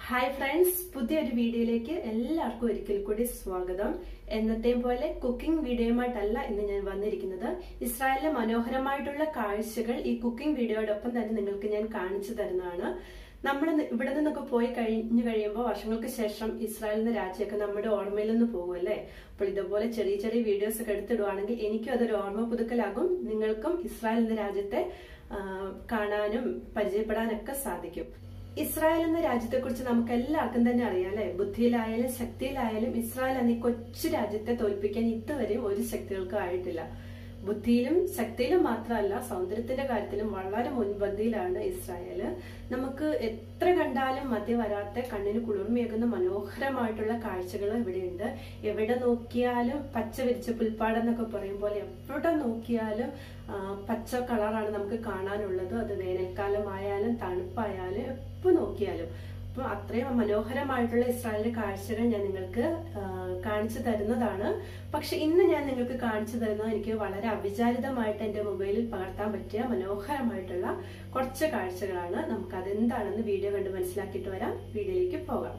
Hi friends, പുതിയൊരു വീഡിയോയിലേക്ക് എല്ലാവർക്കും ഒരിക്കൽ കൂടി സ്വാഗതം. എന്നത്തെയും പോലെ കുക്കിംഗ് വീഡിയോയുമായിട്ടല്ല ഇന്ന് ഞാൻ വന്നിരിക്കുന്നത്. ഇസ്രായേലിലെ മനോഹരമായിട്ടുള്ള കാഴ്ചകൾ ഈ കുക്കിംഗ് വീഡിയോയോടൊപ്പം തന്നെ നിങ്ങൾക്ക് ഞാൻ കാണിച്ചു തരുന്നതാണ്. നമ്മൾ ഇവിടെ നിന്നൊക്കെ പോയി കഴിയുമ്പോൾ വർഷങ്ങൾക്ക് ശേഷം ഇസ്രായേൽ എന്ന രാജ്യമൊക്കെ നമ്മുടെ ഓർമ്മയിൽ നിന്ന് പോകുമല്ലേ. അപ്പോൾ ഇതുപോലെ ചെറിയ ചെറിയ വീഡിയോസ് ഒക്കെ എടുത്തിടുവാണെങ്കിൽ എനിക്കും അതൊരു ഓർമ്മ പുതുക്കലാകും. നിങ്ങൾക്കും ഇസ്രായേൽ എന്ന രാജ്യത്തെ കാണാനും പരിചയപ്പെടാനൊക്കെ സാധിക്കും. ഇസ്രായേൽ എന്ന രാജ്യത്തെ കുറിച്ച് നമുക്ക് എല്ലാവർക്കും തന്നെ അറിയാം അല്ലെ. ബുദ്ധിയിലായാലും ശക്തിയിലായാലും ഇസ്രായേൽ എന്ന ഈ കൊച്ചു രാജ്യത്തെ തോൽപ്പിക്കാൻ ഇതുവരെയും ഒരു ശക്തികൾക്കും ആയിട്ടില്ല. ബുദ്ധിയിലും ശക്തിയിലും മാത്രമല്ല, സൗന്ദര്യത്തിന്റെ കാര്യത്തിലും വളരെ മുൻപന്തിയിലാണ് ഇസ്രായേല്. നമുക്ക് എത്ര കണ്ടാലും മതി വരാത്ത, കണ്ണിന് കുളിർമയേകുന്ന മനോഹരമായിട്ടുള്ള കാഴ്ചകൾ ഇവിടെയുണ്ട്. എവിടെ നോക്കിയാലും പച്ച വിരിച്ച പുൽപ്പാടെന്നൊക്കെ പറയും പോലെ എവിടെ നോക്കിയാലും പച്ച കളറാണ് നമുക്ക് കാണാനുള്ളത്. അത് വേനൽക്കാലമായാലും തണുപ്പായാലും എപ്പോ നോക്കിയാലും. അപ്പൊ അത്രയും മനോഹരമായിട്ടുള്ള ഇസ്രായേലിന്റെ കാഴ്ചകൾ ഞാൻ നിങ്ങൾക്ക് കാണിച്ചു തരുന്നതാണ്. പക്ഷെ ഇന്ന് ഞാൻ നിങ്ങൾക്ക് കാണിച്ചു തരുന്നത് എനിക്ക് വളരെ അവിചാരിതമായിട്ട് എന്റെ മൊബൈലിൽ പകർത്താൻ പറ്റിയ മനോഹരമായിട്ടുള്ള കുറച്ച് കാഴ്ചകളാണ്. നമുക്ക് അതെന്താണെന്ന് വീഡിയോ കണ്ട് മനസ്സിലാക്കിയിട്ട് വരാം. വീഡിയോയിലേക്ക് പോകാം.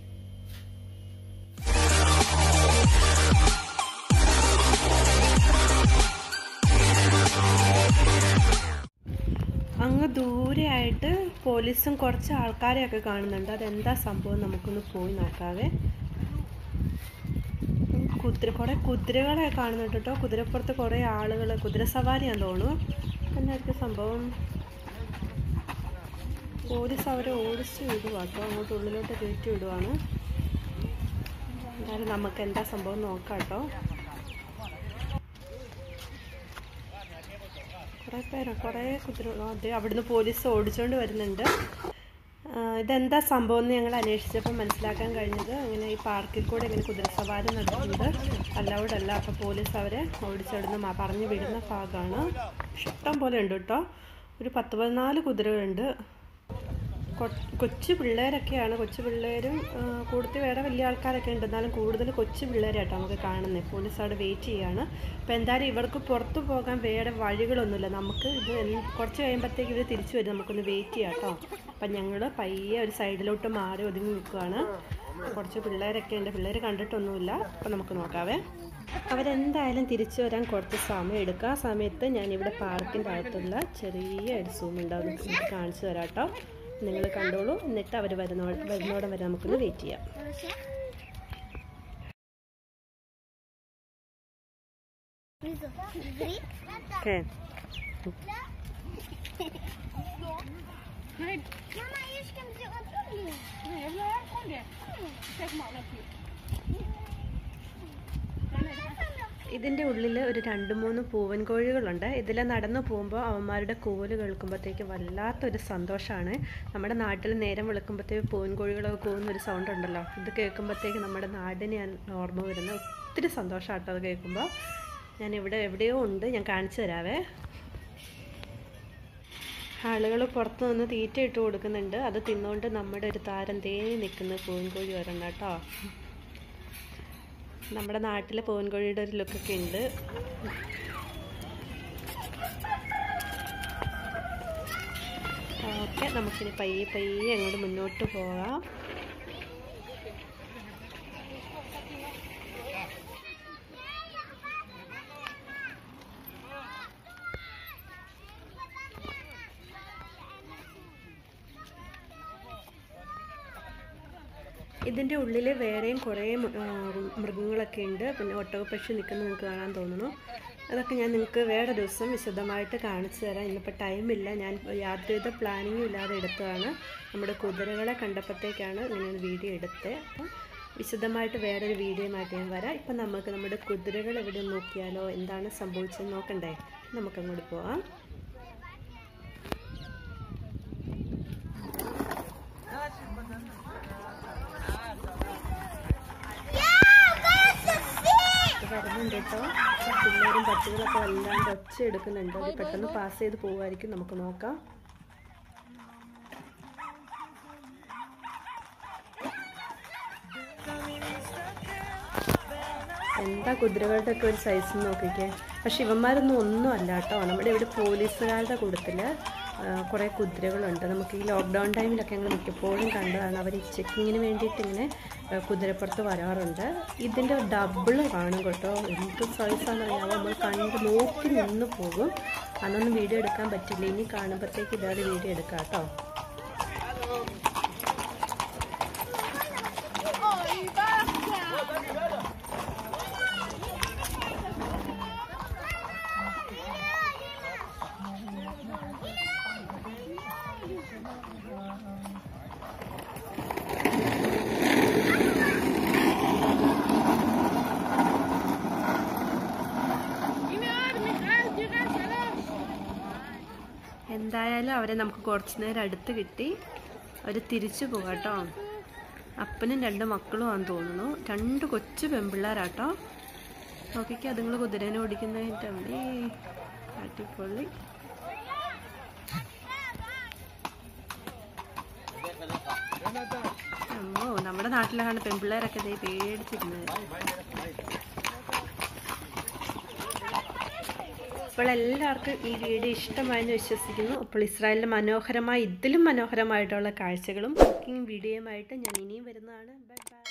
അങ്ങ് ദൂരെയായിട്ട് പോലീസും കുറച്ച് ആൾക്കാരെയൊക്കെ കാണുന്നുണ്ട്. അതെന്താ സംഭവം നമുക്കൊന്ന് പോയി നോക്കാവേ. കുറെ കുതിരകളെ കാണുന്നുണ്ട് കേട്ടോ. കുതിരപ്പുറത്ത് കുറെ ആളുകൾ, കുതിര സവാരിയാന്ന് തോന്നുന്നു. എന്നായിരിക്കും സംഭവം? പോലീസ് അവരെ ഓടിച്ച് വിടുവാ കേട്ടോ, അങ്ങോട്ട് ഉള്ളിലോട്ട് കയറ്റി വിടുവാണ്. എന്തായാലും നമുക്ക് എന്താ സംഭവം നോക്കാം കേട്ടോ. കുറേ കുതിരകൾ അതെ അവിടുന്ന് പോലീസ് ഓടിച്ചുകൊണ്ട് വരുന്നുണ്ട്. ഇതെന്താ സംഭവം എന്ന് ഞങ്ങൾ അന്വേഷിച്ചപ്പോൾ മനസ്സിലാക്കാൻ കഴിഞ്ഞത്, അങ്ങനെ ഈ പാർക്കിൽ കൂടെ ഇങ്ങനെ കുതിരസവാരി നടത്തുന്നത് അലൗഡ് അല്ല. അപ്പോൾ പോലീസ് അവരെ ഓടിച്ചവിടുന്ന് പറഞ്ഞു വിടുന്ന ഭാഗമാണ്. ഇഷ്ടം പോലെ ഉണ്ട് കേട്ടോ. ഒരു 10-14 കുതിരകളുണ്ട്. കൊച്ചു പിള്ളേരൊക്കെയാണ്. കൊച്ചു പിള്ളേരും കൂടുതൽ വേറെ വലിയ ആൾക്കാരൊക്കെ ഉണ്ട്. എന്നാലും കൂടുതൽ കൊച്ചു പിള്ളേരായിട്ടോ നമുക്ക് കാണുന്നത്. പോലീസ് അവിടെ വെയിറ്റ് ചെയ്യാണ്. അപ്പോൾ എന്തായാലും ഇവർക്ക് പുറത്തു പോകാൻ വേറെ വഴികളൊന്നുമില്ല. നമുക്ക് ഇത് കുറച്ച് കഴിയുമ്പോഴത്തേക്ക് ഇവർ തിരിച്ചു വരും. നമുക്കൊന്ന് വെയിറ്റ് ചെയ്യാം കേട്ടോ. അപ്പം ഞങ്ങൾ പയ്യെ ഒരു സൈഡിലോട്ട് മാറി ഒതുങ്ങി നിൽക്കുകയാണ്. കുറച്ച് പിള്ളേരൊക്കെ ഉണ്ട്. പിള്ളേർ കണ്ടിട്ടൊന്നുമില്ല. അപ്പം നമുക്ക് നോക്കാവേ. അവരെന്തായാലും തിരിച്ചു വരാൻ കുറച്ച് സമയം എടുക്കുക. ആ സമയത്ത് ഞാനിവിടെ പാർക്കിൻ്റെ അകത്തുള്ള ചെറിയ ഒരു സൂം ഉണ്ടാവും, നമുക്ക് കാണിച്ചു തരാം കേട്ടോ. നിങ്ങൾ കണ്ടോളൂ. എന്നിട്ട് അവർ വരുന്നോടം വരെ നമുക്കൊന്ന് വെയിറ്റ് ചെയ്യാം. ഇതിൻ്റെ ഉള്ളിൽ ഒരു 2-3 പൂവൻ കോഴികളുണ്ട്. ഇതിൽ നടന്നു പോകുമ്പോൾ അവന്മാരുടെ കൂവല് കേൾക്കുമ്പോഴത്തേക്ക് വല്ലാത്തൊരു സന്തോഷമാണ്. നമ്മുടെ നാട്ടിൽ നേരം വെളുക്കുമ്പോഴത്തേക്ക് പൂവൻ കോഴികളൊക്കെ കൂവുന്നൊരു സൗണ്ട് ഉണ്ടല്ലോ. ഇത് കേൾക്കുമ്പോഴത്തേക്ക് നമ്മുടെ നാടിനെ ഓർമ്മ വരുന്ന ഒത്തിരി സന്തോഷമാട്ടോ അത് കേൾക്കുമ്പോൾ. ഞാനിവിടെ എവിടെയോ ഉണ്ട്, ഞാൻ കാണിച്ചു തരാവേ. ആളുകൾ പുറത്തു നിന്ന് തീറ്റ ഇട്ട് കൊടുക്കുന്നുണ്ട്. അത് തിന്നുകൊണ്ട് നമ്മുടെ ഒരു താരം തേനി നിൽക്കുന്ന പൂവൻ കോഴി വരണം കേട്ടോ. നമ്മുടെ നാട്ടിലെ പൂവൻകോഴിയുടെ ഒരു ലുക്കൊക്കെ ഉണ്ട്. ഓക്കെ, നമുക്കിനി പയ്യെ അങ്ങോട്ട് മുന്നോട്ട് പോകാം. ഇതിൻ്റെ ഉള്ളിൽ വേറെയും കുറേ മൃഗങ്ങളൊക്കെ ഉണ്ട്. പിന്നെ ഒട്ടകപ്പക്ഷി നിൽക്കുന്നത് നിങ്ങൾക്ക് കാണാൻ തോന്നുന്നു. അതൊക്കെ ഞാൻ നിങ്ങൾക്ക് വേറെ ദിവസം വിശദമായിട്ട് കാണിച്ചു തരാം. ഇന്നിപ്പോൾ ടൈമില്ല. ഞാൻ യാതൊരുവിധ പ്ലാനിങ്ങും ഇല്ലാതെ എടുത്തതാണ്. നമ്മുടെ കുതിരകളെ കണ്ടപ്പോഴത്തേക്കാണ് ഇങ്ങനെ വീഡിയോ എടുത്തത്. അപ്പം വിശദമായിട്ട് വേറൊരു വീഡിയോയുമായിട്ട് ഞാൻ വരാം. ഇപ്പം നമുക്ക് നമ്മുടെ കുതിരകൾ എവിടെ നോക്കിയാലോ, എന്താണ് സംഭവിച്ചതെന്ന് നോക്കണ്ടേ. നമുക്കങ്ങോട്ട് പോവാം. വരുന്നുണ്ട് കേട്ടോ. പിള്ളേരും പട്ടികളൊക്കെ വല്ലാണ്ട് ഒച്ച എടുക്കുന്നുണ്ട്. അത് പെട്ടെന്ന് പാസ് ചെയ്ത് പോകുമായിരിക്കും. നമുക്ക് നോക്കാം. എന്താ കുതിരകളുടെ ഒക്കെ ഒരു സൈസ് നോക്കിക്കേ. പക്ഷെ ഇവന്മാരൊന്നും ഒന്നും അല്ല കേട്ടോ. നമ്മുടെ ഇവിടെ പോലീസുകാരുടെ കൂട്ടത്തിൽ കുറേ കുതിരകളുണ്ട്. നമുക്ക് ഈ ലോക്ക്ഡൗൺ ടൈമിലൊക്കെ ഞങ്ങൾ മിക്കപ്പോഴും കണ്ടതാണ്. അവർ ഈ ചെക്കിങ്ങിന് വേണ്ടിയിട്ട് ഇങ്ങനെ കുതിരപ്പുറത്ത് വരാറുണ്ട്. ഇതിൻ്റെ ഡബിൾ കാണും കേട്ടോ. എന്ത് സൈസാണെന്ന് അറിയാമോ, നമ്മൾ കണ്ട് നോക്കി നിന്ന് പോകും. അന്നൊന്നും വീഡിയോ എടുക്കാൻ പറ്റില്ല. ഇനി കാണുമ്പോഴത്തേക്ക് ഇതാദ്യം വീഡിയോ എടുക്കാം കേട്ടോ. എന്തായാലും അവരെ നമുക്ക് കുറച്ച് നേരം അടുത്ത് കിട്ടി. അവർ തിരിച്ചു പോകാം കേട്ടോ. അപ്പനും 2 മക്കളും ആണെന്ന് തോന്നുന്നു. 2 കൊച്ചു പെൺപിള്ളേരാട്ടോ. നോക്കിക്കോ അതുങ്ങൾ കുതിരേനെ ഓടിക്കുന്നതായിട്ട്. അവിടെ അടിപൊളി. അമ്മോ, നമ്മുടെ നാട്ടിലാണ് പെൺപിള്ളേരൊക്കെ ഇതേ പേടിച്ചിരുന്നത്. അപ്പോൾ എല്ലാവർക്കും ഈ വീഡിയോ ഇഷ്ടമായെന്ന് വിശ്വസിക്കുന്നു. അപ്പോൾ ഇസ്രായേലിലെ ഇതിലും മനോഹരമായിട്ടുള്ള കാഴ്ചകളും കുക്കിംഗ് വീഡിയോയുമായിട്ട് ഞാൻ ഇനിയും വരുന്നതാണ്. Bye by.